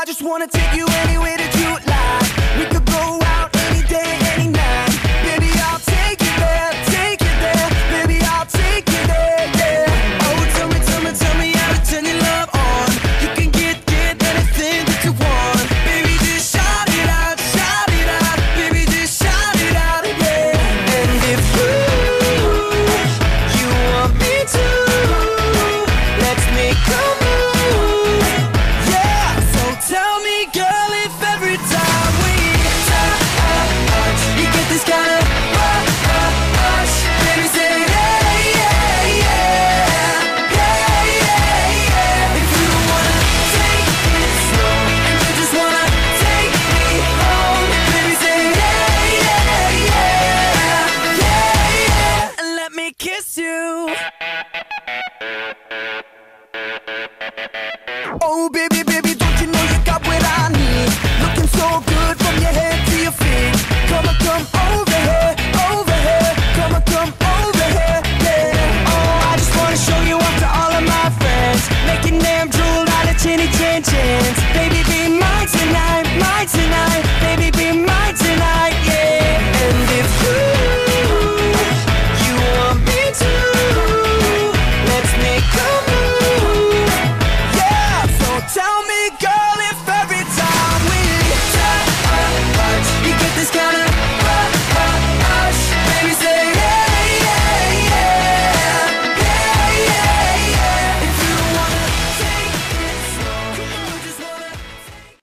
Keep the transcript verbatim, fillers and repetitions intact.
just wanna take you anywhere that you like. We could go out any day, any night. Baby, I'll take you there, take you there. Baby, I'll take you there, yeah. Oh, tell me, tell me, tell me how to turn your love on. You can get, get anything that you want. Baby, just shout it out, shout it out. Baby, just shout it out, yeah. And if you, you want me to, let's make a move, yeah. So tell me, girl, if every time we touch, you get this kind of rush. Baby, say yeah, yeah, yeah, yeah, yeah, yeah. If you wanna take it slow and you just wanna take me home, baby, say yeah, yeah, yeah, yeah, yeah. And let me kiss you. Oh, baby, baby, do